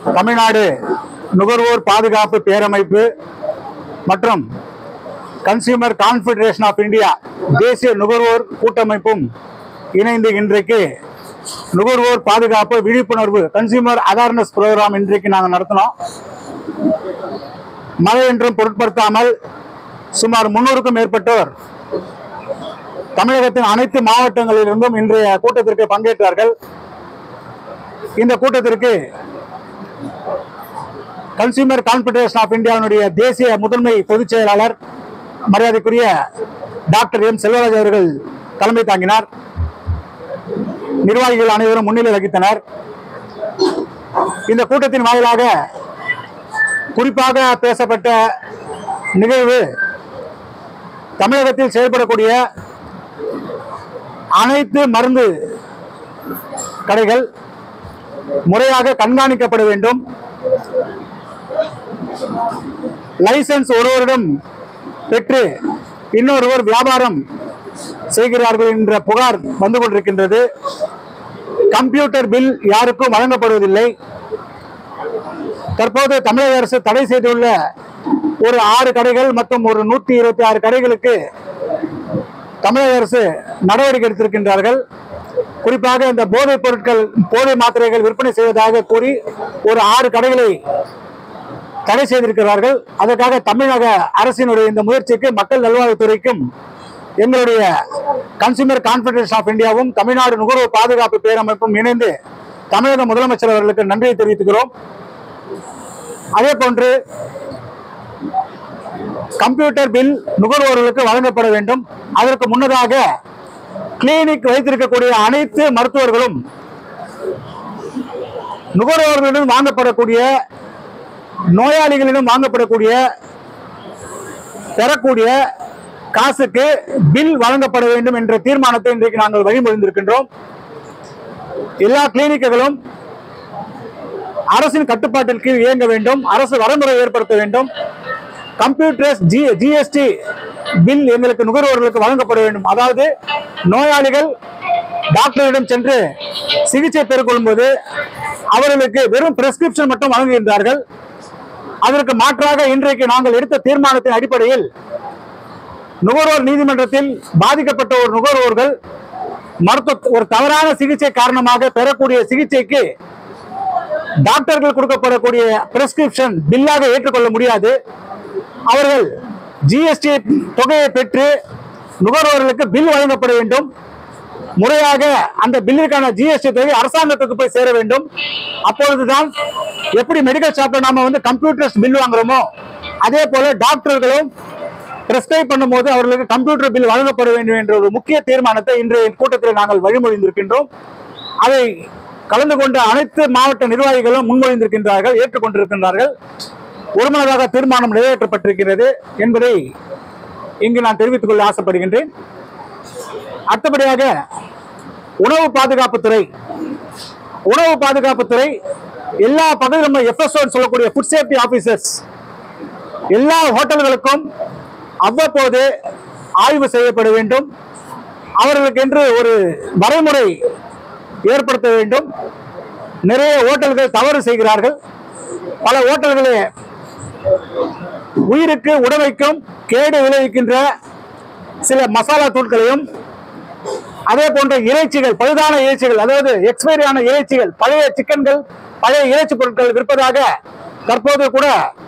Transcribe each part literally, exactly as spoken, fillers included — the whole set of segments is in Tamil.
தமிழ்நாடு நுகர்வோர் பாதுகாப்பு பேரமைப்பு மற்றும் கன்சியூமர் கான்ஃபெடரேஷன் ஆஃப் இந்தியா தேசிய நுகர்வோர் கூட்டமைப்பும் இணைந்து இன்றைக்கு நுகர்வோர் பாதுகாப்பு விழிப்புணர்வு கன்சியூமர் அவேர்னஸ் ப்ரோக்ராம் இன்றைக்கு நாங்கள் நடத்தினோம். மழை என்றும் பொருட்படுத்தாமல் சுமார் முன்னூறுக்கும் மேற்பட்டோர் தமிழகத்தின் அனைத்து மாவட்டங்களிலிருந்தும் இன்றைய கூட்டத்திற்கு பங்கேற்றார்கள். இந்த கூட்டத்திற்கு கன்சியூமர் கான்ஃபெடரேஷன் ஆஃப் இந்தியாவுடைய தேசிய முதன்மை பொதுச் செயலாளர் மரியாதைக்குரிய டாக்டர் எம் செல்வராஜ் அவர்கள் தலைமை தாங்கினார். நிர்வாகிகள் அனைவரும் முன்னிலை வகித்தனர். இந்த கூட்டத்தின் வாயிலாக குறிப்பாக பேசப்பட்ட நிகழ்வு தமிழகத்தில் செயல்படக்கூடிய அனைத்து மருந்து கடைகள் முறையாக கண்காணிக்கப்பட வேண்டும். லைசன்ஸ் ஒருவரிடம் பெற்று இன்னொருவர் வியாபாரம் செய்கிறார்கள் என்ற புகார் வந்து கொண்டிருக்கின்றது. கம்ப்யூட்டர் பில் யாருக்கும் வழங்கப்படுவதில்லை. தற்போது தமிழக அரசு தடை செய்துள்ள ஒரு ஆறு கடைகள் மற்றும் ஒரு நூத்தி இருபத்தி ஆறு கடைகளுக்கு தமிழக அரசு நடவடிக்கை எடுத்திருக்கின்றார்கள். குறிப்பாக இந்த போதைப் பொருட்கள் போதை மாத்திரைகள் விற்பனை செய்வதாக கூறி ஒரு ஆறு கடைகளை தடை செய்திருக்கிறார்கள். அதற்காக தமிழக அரசினுடைய இந்த முயற்சிக்கு மக்கள் நல்வாழ்வுத்துறைக்கும் எங்களுடைய கன்சியூமர் கான்ஃபெடரேஷன் ஆஃப் இந்தியாவும் தமிழ்நாடு நுகர்வோர் பாதுகாப்பு பேரமைப்பும் இணைந்து தமிழக முதலமைச்சர் அவர்களுக்கு நன்றியை தெரிவித்துக்கிறோம். அதே போன்று கம்ப்யூட்டர் பில் நுகர்வோர்களுக்கு வழங்கப்பட வேண்டும். அதற்கு முன்னதாக கிளினிக் வைத்திருக்கக்கூடிய அனைத்து மருத்துவர்களும் நுகர்வோர்களிடம் வாங்கப்படக்கூடிய நோயாளிகளிடம் வாங்கப்படக்கூடிய பெறக்கூடிய காசுக்கு பில் வழங்கப்பட வேண்டும் என்ற தீர்மானத்தை இன்றைக்கு நாங்கள் வழிமொழிந்திருக்கின்றோம். எல்லா கிளினிக்குகளும் அரசின் கட்டுப்பாட்டின் கீழ் இயங்க வேண்டும். அரசு வரமுறை ஏற்படுத்த வேண்டும். கம்ப்யூட்டர் ஜிஎஸ்டி பில் எங்களுக்கு நுகர்வோர்களுக்கு வழங்கப்பட வேண்டும். அதாவது நோயாளிகள் டாக்டரிடம் சென்று சிகிச்சை பெற்றுக்கொள்ளும் போது அவர்களுக்கு வெறும் பிரெஸ்கிரிப்ஷன் மட்டும் வழங்குகின்றார்கள். அதற்கு மாற்றாக இன்றைக்கு நாங்கள் எடுத்த தீர்மானத்தின் அடிப்படையில் நுகர்வோர் நீதிமன்றத்தில் பாதிக்கப்பட்ட ஒரு நுகர்வோர்கள் மருத்துவ ஒரு தவறான சிகிச்சை காரணமாக பெறக்கூடிய சிகிச்சைக்கு டாக்டர்கள் கொடுக்கப்படக்கூடிய பிரெஸ்கிரிப்ஷன் பில்லாக ஏற்றுக்கொள்ள முடியாது. அவர்கள் ஜிஎஸ்டி தொகையை பெற்று நுகர்வோர்களுக்கு பில் வழங்கப்பட வேண்டும். முறையாக அந்த பில்லுக்கான ஜிஎஸ்டி தொகை அரசாங்கத்துக்கு போய் சேர வேண்டும். அப்பொழுதுதான் எப்படி மெடிக்கல் ஷாப்ல நாம வந்து கம்ப்யூட்டர் பில் வாங்குறோமோ அதே போல டாக்டர்களும் பிரெஸ்கிரைப் பண்ணும் போது அவர்களுக்கு கம்ப்யூட்டர் பில் வழங்கப்பட வேண்டும் என்ற ஒரு முக்கிய தீர்மானத்தை இன்றைய கூட்டத்தில் நாங்கள் வழிமொழிந்திருக்கின்றோம். அதை கலந்து கொண்ட அனைத்து மாவட்ட நிர்வாகிகளும் முன்மொழிந்திருக்கின்றார்கள், ஏற்றுக்கொண்டிருக்கின்றார்கள். ஒருமனதாக தீர்மானம் நிறைவேற்றப்பட்டிருக்கிறது என்பதை இங்கு நான் தெரிவித்துக் கொள்ள ஆசைப்படுகின்றேன். அடுத்தபடியாக உணவு பாதுகாப்புத்துறை உணவு பாதுகாப்புத்துறை எல்லா பகுதியிலும் எஃப்எஸ்ஓ சொல்லக்கூடிய ஃபுட் சேஃப்டி ஆபீசர்ஸ் எல்லா ஹோட்டல்களுக்கும் அவ்வப்போது ஆய்வு செய்யப்பட வேண்டும். அவர்களுக்கு என்று ஒரு வரைமுறை ஏற்படுத்த வேண்டும். நிறைய ஹோட்டல்கள் தவறு செய்கிறார்கள். பல ஹோட்டல்களே உயிருக்கு உடமைக்கும் கேடு விளைவிக்கின்ற சில மசாலா தூள்களையும் அதே போன்ற இறைச்சிகள் பழுதான இறைச்சிகள் அதாவது எக்ஸ்பைரியான இறைச்சிகள் பழைய சிக்கன்கள் பழைய இறைச்சி பொருட்கள் விற்பதாக தற்போது கூட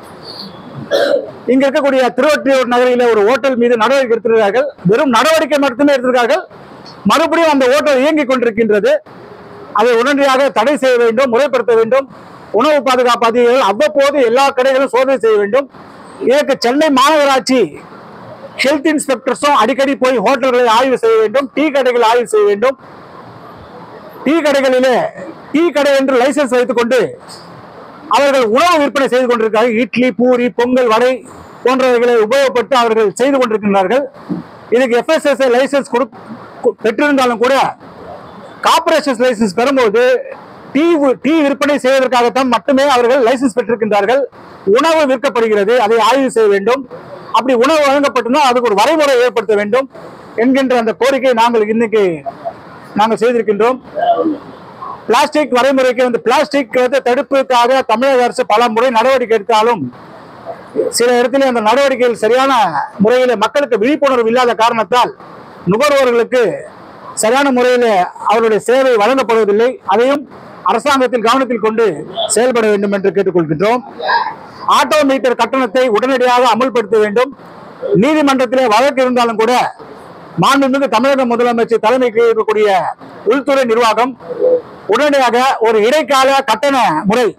இங்க இருக்கக்கூடிய திருவொற்றியூர் நகரில் ஒரு ஹோட்டல் மீது நடவடிக்கை எடுத்திருக்கிறார்கள். வெறும் நடவடிக்கை மட்டுமே எடுத்திருக்கார்கள். மறுபடியும் அந்த ஹோட்டல் இயங்கிக் கொண்டிருக்கின்றது. அதை உடனடியாக தடை செய்ய வேண்டும், முறைப்படுத்த வேண்டும். உணவு பாதுகாப்பு அதிகாரிகள் அவ்வப்போது எல்லா கடைகளும் சோதனை செய்ய வேண்டும். இதற்கு சென்னை மாநகராட்சி ஹெல்த் இன்ஸ்பெக்டர்ஸும் அடிக்கடி போய் ஹோட்டல்களை ஆய்வு செய்ய வேண்டும். டீ கடைகளை ஆய்வு செய்ய வேண்டும். டீ கடைகளிலே டீ கடை என்று லைசன்ஸ் வைத்துக் கொண்டு அவர்கள் உணவு விற்பனை செய்து கொண்டிருக்கிறார்கள். இட்லி, பூரி, பொங்கல், வடை போன்றவைகளை உபயோகப்பட்டு அவர்கள் செய்து கொண்டிருக்கின்றார்கள். இதுக்கு எஃப்எஸ்எஸ்ஐ லைசன்ஸ் பெற்றிருந்தாலும் கூட கார்பரேஷன் லைசன்ஸ் பெறும்போது டீ டீ விற்பனை செய்வதற்காகத்தான் மட்டுமே அவர்கள் லைசன்ஸ் பெற்றிருக்கின்றார்கள். உணவு விற்கப்படுகிறது, அதை ஆய்வு செய்ய வேண்டும். அப்படி உணவு வழங்கப்பட்டிருந்தால் அதுக்கு ஒரு வரைமுறை ஏற்படுத்த வேண்டும் என்கின்ற அந்த கோரிக்கை நாங்கள் இன்னைக்கு நாங்கள் செய்திருக்கின்றோம். பிளாஸ்டிக் வரைமுறைக்கு வந்து பிளாஸ்டிக் வந்து தடுப்புக்காக தமிழக அரசு பல முறை நடவடிக்கை எடுத்தாலும் சில இடத்துல அந்த நடவடிக்கைகள் சரியான முறையில் மக்களுக்கு விழிப்புணர்வு இல்லாத காரணத்தால் நுகர்வோர்களுக்கு சரியான முறையில் அவருடைய சேவை வழங்கப்படுவதில்லை. அதையும் அரசாங்கத்தில் கவனத்தில் கொண்டு செயல்பட வேண்டும் என்று கேட்டுக்கொள்கின்றோம். ஆட்டோ மீட்டர் கட்டணத்தை உடனடியாக அமல்படுத்த வேண்டும். நீதிமன்றத்திலே வழக்கு இருந்தாலும் கூட மாண்புமிகு தமிழக முதலமைச்சர் தலைமைக்கு இருக்கக்கூடிய உள்துறை நிர்வாகம் உடனடியாக ஒரு இடைக்கால கட்டண முறை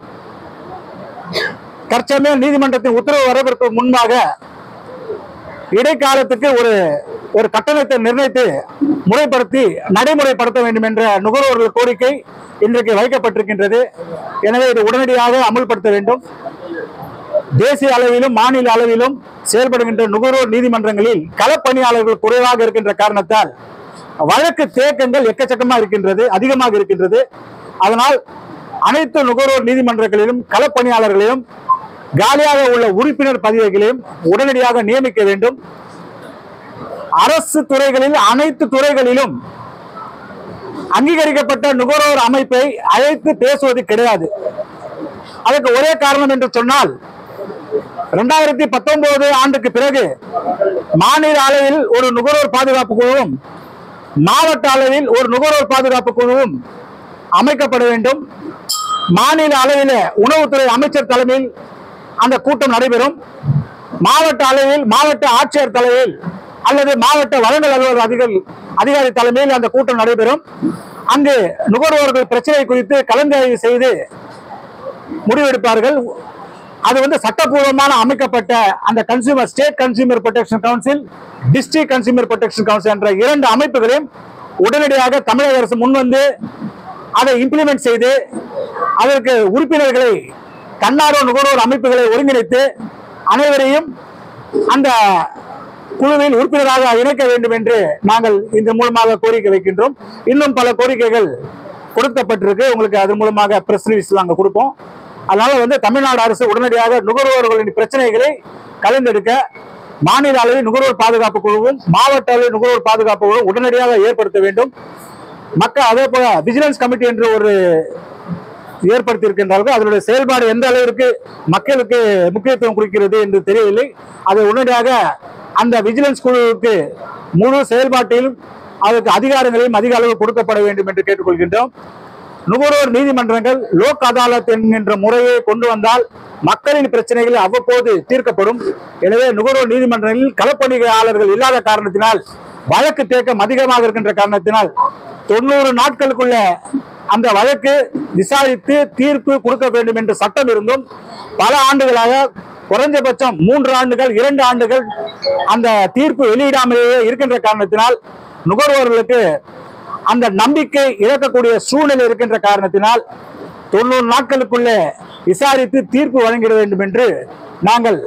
தற்சமயம் நீதிமன்றத்தின் உத்தரவு வருவதற்கு முன்பாக இடைக்காலத்துக்கு ஒரு ஒரு கட்டணத்தை நிர்ணயித்து முறைப்படுத்தி நடைமுறைப்படுத்த வேண்டும் என்ற நுகர்வோர்கள் கோரிக்கை இன்றைக்கு வைக்கப்பட்டிருக்கின்றது. எனவே இது உடனடியாக அமல்படுத்த வேண்டும். தேசிய அளவிலும் மாநில அளவிலும் செயல்படுகின்ற நுகர்வோர் நீதிமன்றங்களில் களப்பணியாளர்கள் குறைவாக இருக்கின்ற காரணத்தால் வழக்கு தேக்கங்கள் எக்கச்சக்கமாக இருக்கின்றது, அதிகமாக இருக்கின்றது. அதனால் அனைத்து நுகர்வோர் நீதிமன்றங்களிலும் களப்பணியாளர்களையும் காலியாக உள்ள உறுப்பினர் பதவிகளையும் உடனடியாக நியமிக்க வேண்டும். அரசு துறைகளில் அனைத்து துறைகளிலும் அங்கீகரிக்கப்பட்ட நுகர்வோர் அமைப்பை அழைத்து பேசுவது கிடையாது. அதற்கு ஒரே காரணம் என்று சொன்னால், இரண்டாயிரத்தி பத்தொன்பது ஆண்டுக்கு பிறகு மாநில அளவில் ஒரு நுகர்வோர் பாதுகாப்பு குழுவும் மாவட்ட அளவில் ஒரு நுகர்வோர் பாதுகாப்பு குழுவும் அமைக்கப்பட வேண்டும். மாநில அளவில் உணவுத்துறை அமைச்சர் தலைமையில் அந்த கூட்டம் நடைபெறும். மாவட்ட அளவில் மாவட்ட ஆட்சியர் தலைமையில் அல்லது மாவட்ட வழங்கல் அலுவலர் அதிகாரி அதிகாரி தலைமையில் அந்த கூட்டம் நடைபெறும். அங்கு நுகர்வோர்கள் பிரச்சனை குறித்து கலந்தாய்வு செய்து முடிவெடுப்பார்கள். அது வந்து சட்டப்பூர்வமான அமைக்கப்பட்ட அந்த consumer state consumer protection council, district consumer protection council என்ற இரண்டு அமைப்புகளையும் உடனடியாக தமிழக அரசு முன்வந்து அதை இம்ப்ளிமெண்ட் செய்து அதற்கு உறுப்பினர்களை தன்னார்வ நுகர்வோர் அமைப்புகளை ஒருங்கிணைத்து அனைவரையும் அந்த குழுவில் உறுப்பினராக இணைக்க வேண்டும் என்று நாங்கள் இந்த மூலமாக கோரிக்கை வைக்கின்றோம். இன்னும் பல கோரிக்கைகள் கொடுக்கப்பட்டிருக்கு. உங்களுக்கு அது மூலமாக பிரஸ் ரிலீஸ் நாங்கள் கொடுப்போம். அதனால வந்து தமிழ்நாடு அரசு உடனடியாக நுகர்வோர்களின் பிரச்சனைகளை கலந்தெடுக்க மாநில அளவில் நுகர்வோர் பாதுகாப்பு குழுவும் மாவட்ட அளவில் நுகர்வோர் பாதுகாப்பு குழுவும் உடனடியாக ஏற்படுத்த வேண்டும். மக்கள் அதே போல விஜிலன்ஸ் கமிட்டி என்று ஒரு ஏற்படுத்தி இருக்கின்றார்கள். அதனுடைய செயல்பாடு எந்த அளவிற்கு மக்களுக்கு முக்கியத்துவம் கொடுக்கிறது என்று தெரியவில்லை. அதை உடனடியாக அந்த விஜிலன்ஸ் குழுவுக்கு முழு செயல்பாட்டிலும் அதற்கு அதிகாரங்களையும் அதிக அளவு கொடுக்கப்பட வேண்டும் என்று கேட்டுக்கொள்கின்றோம். நுகர்வோர் நீதிமன்றங்கள் லோக் அதாலத் என்கின்ற முறையை கொண்டு வந்தால் மக்களின் பிரச்சனைகள் அவ்வப்போது தீர்க்கப்படும். எனவே நுகர்வோர் நீதிமன்றங்களில் களப்பணியாளர்கள் இல்லாத காரணத்தினால் வழக்கு தேக்கம் அதிகமாக இருக்கின்ற காரணத்தினால் தொண்ணூறு நாட்களுக்குள்ள அந்த வழக்கு விசாரித்து தீர்ப்பு கொடுக்க வேண்டும் என்று சட்டம் இருந்தும் பல ஆண்டுகளாக குறைஞ்சபட்சம் மூன்று ஆண்டுகள் இரண்டு ஆண்டுகள் அந்த தீர்ப்பு வெளியிடாமலேயே இருக்கின்ற காரணத்தினால் நுகர்வோர்களுக்கு அந்த நம்பிக்கை இழக்கக்கூடிய சூழ்நிலை இருக்கின்ற காரணத்தினால் தொண்ணூறு நாட்களுக்குள்ளே விசாரித்து தீர்ப்பு வழங்கிட வேண்டும் என்று நாங்கள்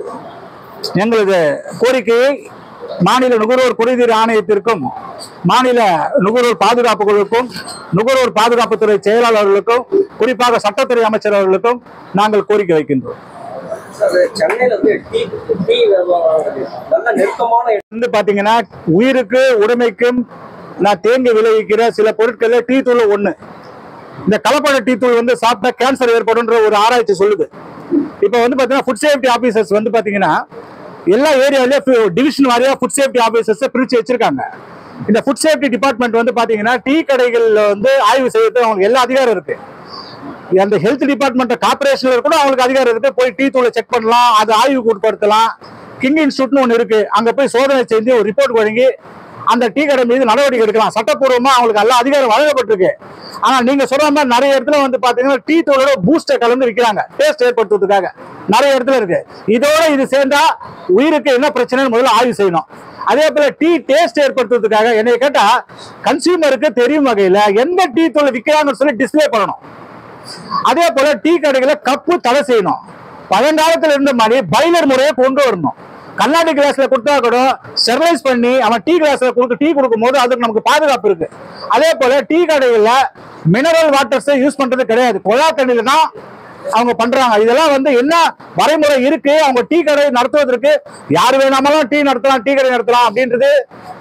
எங்களது கோரிக்கையை மாநில நுகர்வோர் குறைதீர் ஆணையத்திற்கும் மாநில நுகர்வோர் பாதுகாப்பு குழுவுக்கும் நுகர்வோர் பாதுகாப்புத்துறை செயலாளர்களுக்கும் குறிப்பாக சட்டத்துறை அமைச்சர் அவர்களுக்கும் நாங்கள் கோரிக்கை வைக்கின்றோம். பாத்தீங்கன்னா உயிருக்கு உடைமைக்கும் நான் தேங்கி விளைவிக்கிற சில பொருட்கள் டீ தூள் ஒண்ணு. இந்த கலப்பட டீ தூள் வந்து சாப்பிட்டா கேன்சர் ஏற்படும் ஒரு ஆராய்ச்சி சொல்லுது. இப்ப வந்து பாத்தீங்கன்னா ஃபுட் சேஃப்டி ஆபீசர்ஸ் வந்து பாத்தீங்கன்னா எல்லா ஏரியாவிலேயும் டிவிஷன் வாரியா ஃபுட் சேஃப்டி ஆபீசர்ஸ் பிரிச்சு வச்சிருக்காங்க. இந்த ஃபுட் சேஃப்டி டிபார்ட்மெண்ட் வந்து பாத்தீங்கன்னா டீ கடைகள்ல வந்து ஆய்வு செய்யறது அவங்களுக்கு எல்லா அதிகாரம் இருக்கு. அந்த ஹெல்த் டிபார்ட்மெண்ட் கார்பரேஷன்ல கூட அவங்களுக்கு அதிகாரம் இருக்கு. போய் டீ தூளை செக் பண்ணலாம், அது ஆய்வுக்கு உட்படுத்தலாம். கிங் இன்ஸ்டியூட்னு ஒன்று இருக்கு, அங்க போய் சோதனை செஞ்சு ஒரு ரிப்போர்ட் வழங்கி அந்த டீ கடை மீது நடவடிக்கை எடுக்கலாம். சட்டப்பூர்வமா அவங்களுக்கு எல்லா அதிகாரம் வழங்கப்பட்டிருக்கு. ஆனா நீங்க சொல்ற மாதிரி நிறைய இடத்துல வந்து பாத்தீங்கன்னா டீ தூளோட பூஸ்டர் கலந்து விற்கிறாங்க டேஸ்ட் ஏற்படுத்துறதுக்காக. நிறைய இடத்துல இருக்கு. இதோட இது சேர்ந்தா உயிருக்கு என்ன பிரச்சனைன்னு முதல்ல ஆய்வு செய்யணும். அதே போல டீ டேஸ்ட் ஏற்படுத்துறதுக்காக என்னை கேட்டா கன்சியூமருக்கு தெரியும் வகையில எந்த டீ தூள் விற்கிறாங்கன்னு சொல்லி டிஸ்பிளே பண்ணணும். அதே போல டீ கடைகளை கப்பு தடை செய்யணும். பழங்காலத்துல இருந்த மாதிரி பைலர் முறையை கொண்டு வரணும். கண்ணாடி கிளாஸ்ல கொடுத்தா கூட ஸ்டெர்லைஸ் பண்ணி அவன் டீ கிளாஸ்ல கொடுத்து டீ கொடுக்கும் போது அதுக்கு நமக்கு பாதுகாப்பு இருக்கு. அதே போல டீ கடைகள்ல மினரல் வாட்டர்ஸ் யூஸ் பண்றது கிடையாது, குழா தண்ணியில தான் அவங்க பண்றாங்க. இதெல்லாம் வந்து என்ன வரைமுறை இருக்கு? அவங்க டீ கடை நடத்துவதற்கு யார் வேணாமலும் டீ நடத்தலாம், டீ கடை நடத்தலாம் அப்படின்றது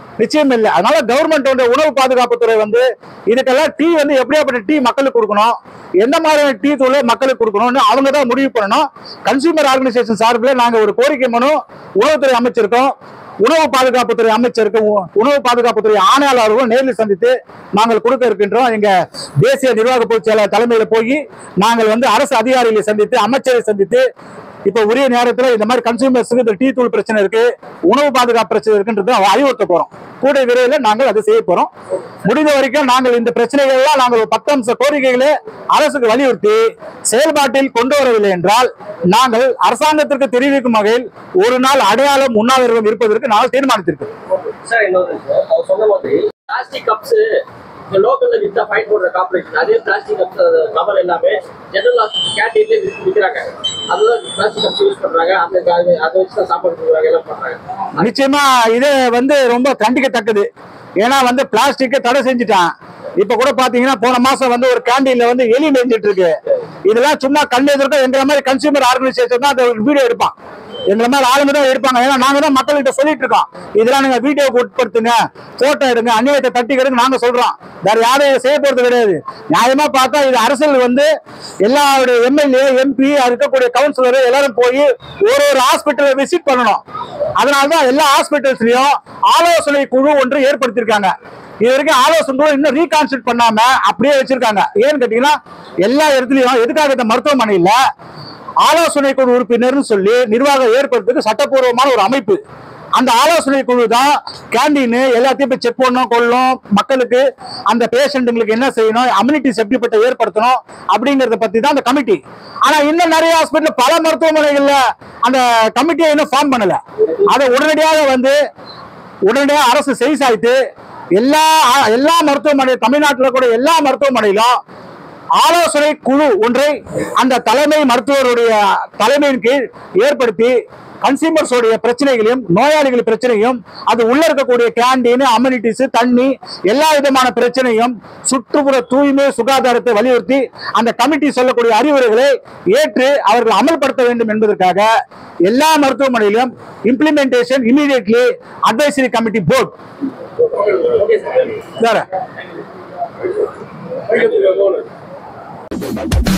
நிச்சயம் இல்லை. அதனால கவர்மெண்ட் வந்து உணவு பாதுகாப்புத்துறை வந்து இதுக்கெல்லாம் டீ வந்து எப்படியாப்பட்ட டீ மக்களுக்கு கொடுக்கணும், எந்த மாதிரியான டீ தூள் மக்களுக்கு கொடுக்கணும்னு அவங்க தான் முடிவு பண்ணணும். கன்சியூமர் ஆர்கனைசேஷன் சார்பில் நாங்கள் ஒரு கோரிக்கை மனு உணவுத்துறை அமைச்சிருக்கோம். உணவு பாதுகாப்புத்துறை அமைச்சருக்கு உணவு பாதுகாப்புத்துறை ஆணையாளர்களும் நேரில் சந்தித்து நாங்கள் கொடுக்க இருக்கின்றோம். எங்க தேசிய நிர்வாக பொதுச் செயலாளர் தலைமையில போய் நாங்கள் வந்து அரசு அதிகாரிகளை சந்தித்து அமைச்சரை சந்தித்து இப்ப உரிய நேரத்தில் இந்த மாதிரி கன்சியூமர்ஸுக்கு இந்த டீ தூள் பிரச்சனை இருக்கு, உணவு பாதுகாப்பு பிரச்சனை இருக்குன்றது அறிவுறுத்த போறோம். கூட விரைவில் நாங்கள் அதை செய்ய போறோம். முடிந்த வரைக்கும் நாங்கள் இந்த பிரச்சனைகள் எல்லாம் நாங்கள் பத்து அம்ச கோரிக்கைகளை அரசுக்கு வலியுறுத்தி செயல்பாட்டில் கொண்டு வரவில்லை என்றால் நாங்கள் அரசாங்கத்திற்கு தெரிவிக்கும் வகையில் ஒரு நாள் அடையாளம் உண்ணாவிரதம் இருப்பதற்கு நாங்கள் தீர்மானித்திருக்கிறோம். லோக்கல்ல வித்தா ஃபைன் போடுற கார்ப்பரேஷன் அதே பிளாஸ்டிக் கவர் எல்லாமே ஜெனரல் ஹாஸ்பிட்டல் கேண்டீன்ல விற்கிறாங்க. அதுதான் பிளாஸ்டிக் கப்ஸ் யூஸ் பண்றாங்க. அந்த அதை வச்சு தான் சாப்பாடு கொடுக்குறாங்க, எல்லாம் பண்றாங்க. நிச்சயமா இது வந்து ரொம்ப கண்டிக்கத்தக்கது. ஏன்னா வந்து பிளாஸ்டிக்கை தடை செஞ்சுட்டான். இப்ப கூட பாத்தீங்கன்னா போன மாசம் வந்து ஒரு கேண்டீன்ல வந்து எலி மேய்ஞ்சிட்டு இருக்கு. இதெல்லாம் சும்மா கண்ணு எதிர்க்க எங்களை மாதிரி கன்சியூமர் ஆர்கனைசேஷன் தான் அந்த வீடியோ எடுப்பான். எங்களை மாதிரி ஆளுங்க தான் எடுப்பாங்க. ஏன்னா நாங்க தான் மக்கள்கிட்ட சொல்லிட்டு இருக்கோம், இதெல்லாம் நீங்க வீடியோக்கு உட்படுத்துங்க, போட்டோ எடுங்க, அந்நியத்தை தட்டி கெடுங்க நாங்க சொல்றோம். வேற யாரையும் செய்ய போறது கிடையாது. நியாயமா பார்த்தா இது அரசியல் வந்து எல்லாருடைய எம்எல்ஏ எம்பி இருக்கக்கூடிய கவுன்சிலர் எல்லாரும் போய் ஒரு ஒரு ஹாஸ்பிட்டலை விசிட் பண்ணணும். அதனாலதான் எல்லா ஹாஸ்பிட்டல்ஸ்லயும் ஆலோசனை குழு ஒன்று ஏற்படுத்தியிருக்காங்க. இது வரைக்கும் ஆலோசனை குழு இன்னும் ரீகான்ஸ்டியூட் பண்ணாம அப்படியே வச்சிருக்காங்க. ஏன்னு கேட்டீங்கன்னா எல்லா இடத்துலயும் எதுக்காக இந்த மருத்துவமனையில ஆலோசனை குழு உறுப்பினர்னு சொல்லி நிர்வாகம் ஏற்படுத்துறதுக்கு சட்டப்பூர்வமான ஒரு அமைப்பு. அந்த ஆலோசனை குழு தான் கேண்டீன் எல்லாத்தையும் போய் செக் பண்ணணும், கொள்ளணும், மக்களுக்கு அந்த பேஷண்ட்டுங்களுக்கு என்ன செய்யணும், அம்யூனிட்டிஸ் எப்படிப்பட்ட ஏற்படுத்தணும் அப்படிங்கறத பத்தி தான் அந்த கமிட்டி. ஆனா இன்னும் நிறைய ஹாஸ்பிட்டல் பல மருத்துவமனைகள்ல அந்த கமிட்டியை இன்னும் ஃபார்ம் பண்ணல. அதை உடனடியாக வந்து உடனடியாக அரசு செய்சாய்த்து எல்லா எல்லா மருத்துவமனை தமிழ்நாட்டில் கூட எல்லா மருத்துவமனையிலும் ஆலோசனை குழு ஒன்றை அந்த தலைமை மருத்துவருடைய தலைமையின் கீழ் ஏற்படுத்தி கன்சியூமர்ஸோடைய பிரச்சனைகளையும் நோயாளிகள் பிரச்சனையும் அது உள்ள இருக்கக்கூடிய கேண்டீன் அம்யூனிட்டிஸ் தண்ணி எல்லா விதமான பிரச்சனையும் சுற்றுப்புற தூய்மை சுகாதாரத்தை வலியுறுத்தி அந்த கமிட்டி சொல்லக்கூடிய அறிவுரைகளை ஏற்று அவர்கள் அமல்படுத்த வேண்டும் என்பதற்காக எல்லா மருத்துவமனையிலும் implementation immediately advisory committee board வேற